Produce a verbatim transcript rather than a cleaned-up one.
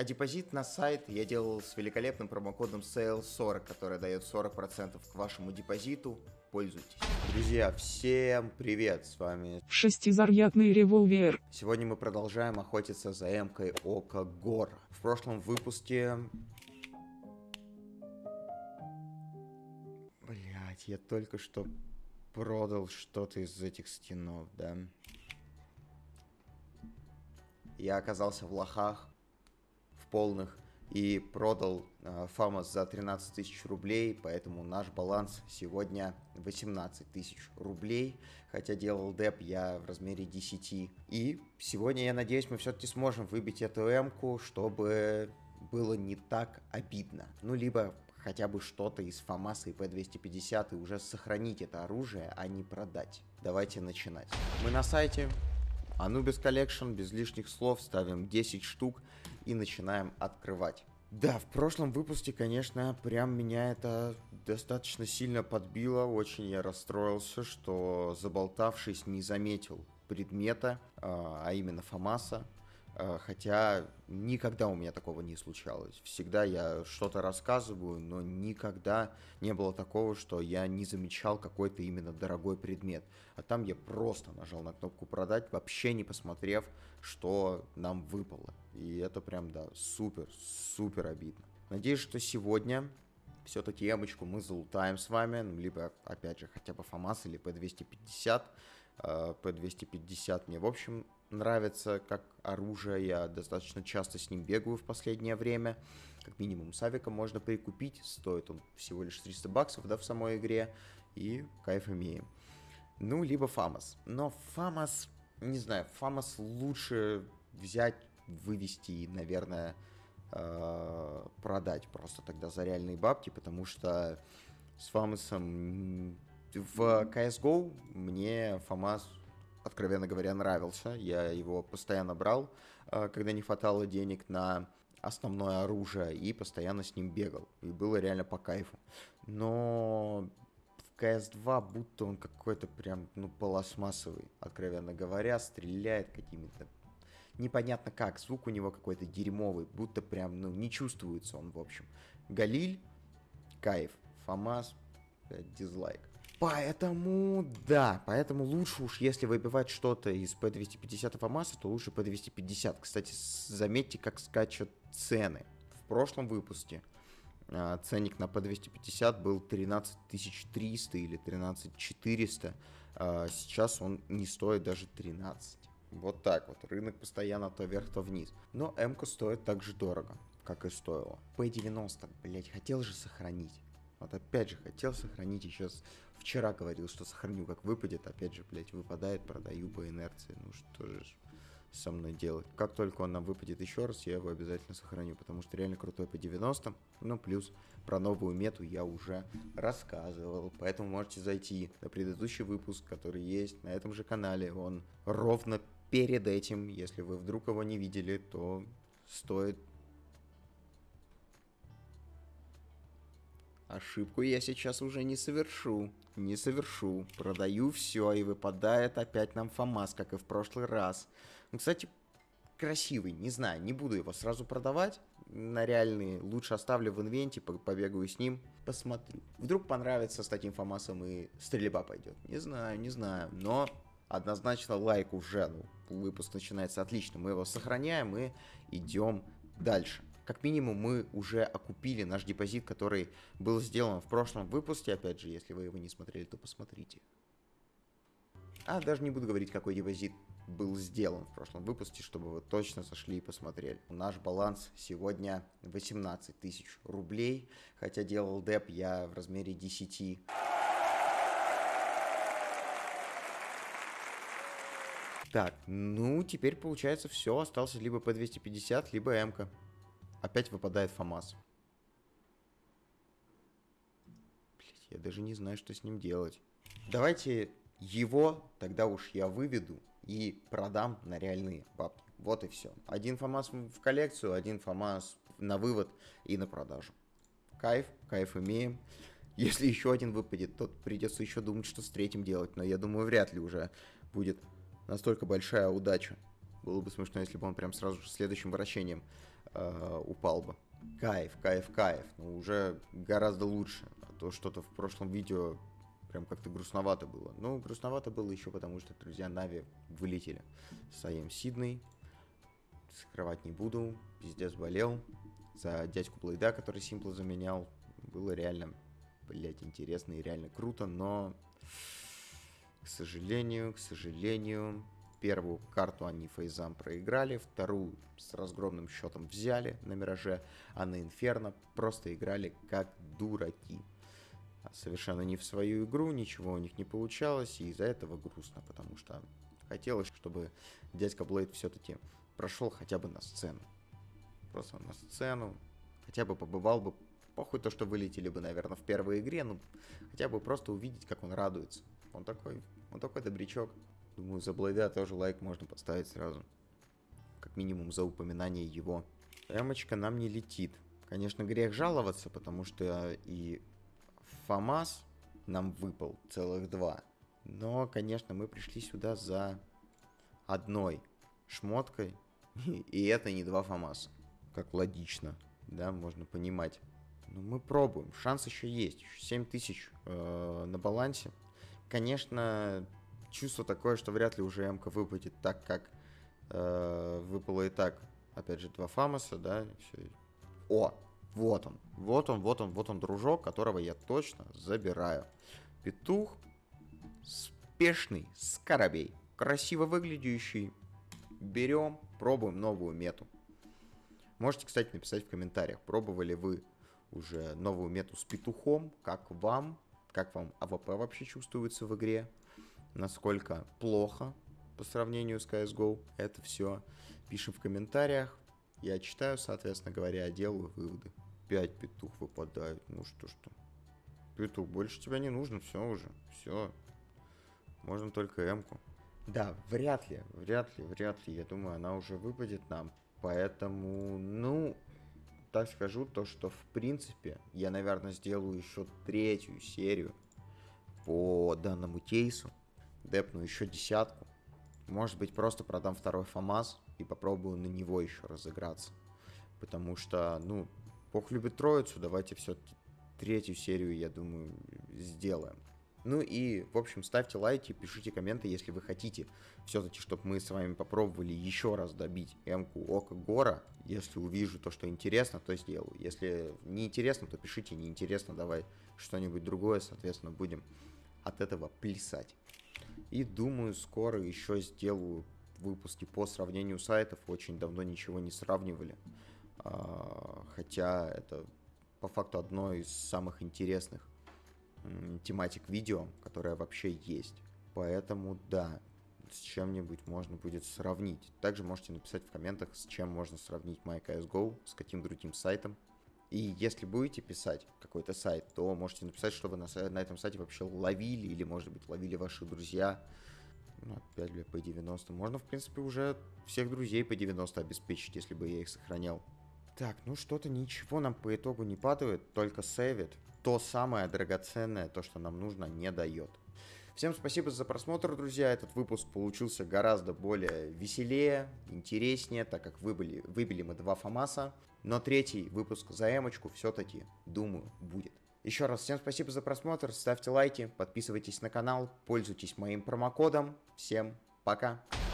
А депозит на сайт я делал с великолепным промокодом сейл сорок, который дает сорок процентов к вашему депозиту. Пользуйтесь. Друзья, всем привет, с вами Шестизарядный револьвер. Сегодня мы продолжаем охотиться за эмкой Око Гора. В прошлом выпуске... Блять, я только что продал что-то из этих стенов, да? Я оказался в лохах, в полных, и продал э, Фамас за тринадцать тысяч рублей, поэтому наш баланс сегодня восемнадцать тысяч рублей, хотя делал деп я в размере десять. И сегодня, я надеюсь, мы все-таки сможем выбить эту эмку, чтобы было не так обидно. Ну, либо хотя бы что-то из Фамаса и Пэ двести пятьдесят и уже сохранить это оружие, а не продать. Давайте начинать. Мы на сайте Anubis Collection, без лишних слов, ставим десять штук и начинаем открывать. Да, в прошлом выпуске, конечно, прям меня это достаточно сильно подбило. Очень я расстроился, что, заболтавшись, не заметил предмета, а именно Фамаса. Хотя никогда у меня такого не случалось. Всегда я что-то рассказываю, но никогда не было такого, что я не замечал какой-то именно дорогой предмет. А там я просто нажал на кнопку продать, вообще не посмотрев, что нам выпало. И это прям, да, супер, супер обидно. Надеюсь, что сегодня все-таки эмочку мы залутаем с вами. Ну, либо, опять же, хотя бы Фамас или Пэ двести пятьдесят. Пэ двести пятьдесят мне, в общем, нравится как оружие, я достаточно часто с ним бегаю в последнее время. Как минимум с авиком можно прикупить, стоит он всего лишь триста баксов, да, в самой игре, и кайф имеем. Ну, либо Фамас. Но Фамас, не знаю, Фамас лучше взять, вывести и, наверное, продать просто тогда за реальные бабки, потому что с Фамасом в си эс го мне Фамас, откровенно говоря, нравился. Я его постоянно брал, когда не хватало денег на основное оружие, и постоянно с ним бегал. И было реально по кайфу. Но в ка эс два будто он какой-то прям, ну, пластмассовый, откровенно говоря, стреляет какими-то... Непонятно как, звук у него какой-то дерьмовый, будто прям, ну, не чувствуется он, в общем. Галиль, кайф. Фамас, дизлайк. Поэтому, да, поэтому лучше уж, если выбивать что-то из Пэ двести пятьдесят Фамаса, то лучше Пэ двести пятьдесят. Кстати, заметьте, как скачут цены. В прошлом выпуске а, ценник на Пэ двести пятьдесят был тринадцать тысяч триста или тринадцать тысяч четыреста. А сейчас он не стоит даже тринадцать. Вот так вот. Рынок постоянно то вверх, то вниз. Но эмка стоит так же дорого, как и стоило. Пэ девяносто, блять, хотел же сохранить. Вот опять же, хотел сохранить, еще вчера говорил, что сохраню, как выпадет, опять же, блядь, выпадает, продаю по инерции, ну что же со мной делать. Как только он нам выпадет еще раз, я его обязательно сохраню, потому что реально крутой Пэ девяносто, ну плюс про новую мету я уже рассказывал, поэтому можете зайти на предыдущий выпуск, который есть на этом же канале, он ровно перед этим, если вы вдруг его не видели, то стоит... Ошибку я сейчас уже не совершу. Не совершу. Продаю все, и выпадает опять нам Фамас, как и в прошлый раз. Ну, кстати, красивый. Не знаю, не буду его сразу продавать на реальные. Лучше оставлю в инвенте, побегаю с ним, посмотрю. Вдруг понравится с таким Фамасом и стрельба пойдет. Не знаю, не знаю. Но однозначно лайк уже. Ну, выпуск начинается отлично. Мы его сохраняем и идем дальше. Как минимум, мы уже окупили наш депозит, который был сделан в прошлом выпуске. Опять же, если вы его не смотрели, то посмотрите. А даже не буду говорить, какой депозит был сделан в прошлом выпуске, чтобы вы точно зашли и посмотрели. Наш баланс сегодня восемнадцать тысяч рублей, хотя делал деп я в размере десять. Так, ну теперь получается все, остался либо Пэ двести пятьдесят, либо эмка. Опять выпадает Фамас. Блять, я даже не знаю, что с ним делать. Давайте его тогда уж я выведу и продам на реальные бабки. Вот и все. Один Фамас в коллекцию, один Фамас на вывод и на продажу. Кайф, кайф имеем. Если еще один выпадет, то придется еще думать, что с третьим делать. Но я думаю, вряд ли уже будет настолько большая удача. Было бы смешно, если бы он прям сразу же следующим вращением э, упал бы. Кайф, кайф, кайф. Ну, уже гораздо лучше. А то что-то в прошлом видео прям как-то грустновато было. Ну, грустновато было еще потому, что друзья Нави вылетели. Саем Сидней. Скрывать не буду. Пиздец болел. За дядьку Блейда, который Симпла заменял. Было реально, блять, интересно и реально круто, но... К сожалению, к сожалению... Первую карту они фейзам проиграли, вторую с разгромным счетом взяли на Мираже, а на Инферно просто играли как дураки. Совершенно не в свою игру, ничего у них не получалось, и из-за этого грустно, потому что хотелось, чтобы дядька Блейд все-таки прошел хотя бы на сцену. Просто на сцену, хотя бы побывал бы, похуй то, что вылетели бы, наверное, в первой игре, ну, хотя бы просто увидеть, как он радуется. Он такой, он такой добрячок. Думаю, за Блейда тоже лайк можно поставить сразу. Как минимум за упоминание его. Эмочка нам не летит. Конечно, грех жаловаться, потому что и ФАМАС нам выпал целых два. Но, конечно, мы пришли сюда за одной шмоткой. И это не два ФАМАСа. Как логично, да, можно понимать. Но мы пробуем. Шанс еще есть. семь тысяч э, на балансе. Конечно... Чувство такое, что вряд ли уже М-ка выпадет так, как э, выпало и так. Опять же, два Фамоса, да. Все. О, вот он. Вот он, вот он, вот он, дружок, которого я точно забираю. Петух. Спешный скоробей. Красиво выглядящий. Берем, пробуем новую мету. Можете, кстати, написать в комментариях, пробовали вы уже новую мету с петухом. Как вам? Как вам АВП вообще чувствуется в игре? Насколько плохо по сравнению с си эс го. Это все пишем в комментариях. Я читаю, соответственно говоря, делаю выводы. пять петух выпадает. Ну что что. Петух, больше тебя не нужно. Все уже. Все. Можно только М-ку. Да, вряд ли. Вряд ли, вряд ли. Я думаю, она уже выпадет нам. Поэтому, ну, так скажу, то, что в принципе я, наверное, сделаю еще третью серию по данному кейсу. Депну еще десятку. Может быть, просто продам второй ФАМАС и попробую на него еще разыграться. Потому что, ну, Бог любит троицу, давайте все-таки третью серию, я думаю, сделаем. Ну и, в общем, ставьте лайки, пишите комменты, если вы хотите все-таки, чтобы мы с вами попробовали еще раз добить М-ку Ока Гора. Если увижу то, что интересно, то сделаю. Если не интересно, то пишите неинтересно, давай что-нибудь другое, соответственно, будем от этого плясать. И думаю, скоро еще сделаю выпуски по сравнению сайтов. Очень давно ничего не сравнивали. Хотя это по факту одно из самых интересных тематик видео, которое вообще есть. Поэтому да, с чем-нибудь можно будет сравнить. Также можете написать в комментах, с чем можно сравнить MyCSGO, с каким другим сайтом. И если будете писать какой-то сайт, то можете написать, что вы на, на этом сайте вообще ловили, или, может быть, ловили ваши друзья. Ну, опять, бля, по девяносто. Можно, в принципе, уже всех друзей по девяносто обеспечить, если бы я их сохранял. Так, ну что-то ничего нам по итогу не падает, только сейвит. То самое драгоценное, то, что нам нужно, не дает. Всем спасибо за просмотр, друзья. Этот выпуск получился гораздо более веселее, интереснее, так как выбили, выбили мы два ФАМАСа. Но третий выпуск за эмочку все-таки, думаю, будет. Еще раз всем спасибо за просмотр, ставьте лайки, подписывайтесь на канал, пользуйтесь моим промокодом. Всем пока!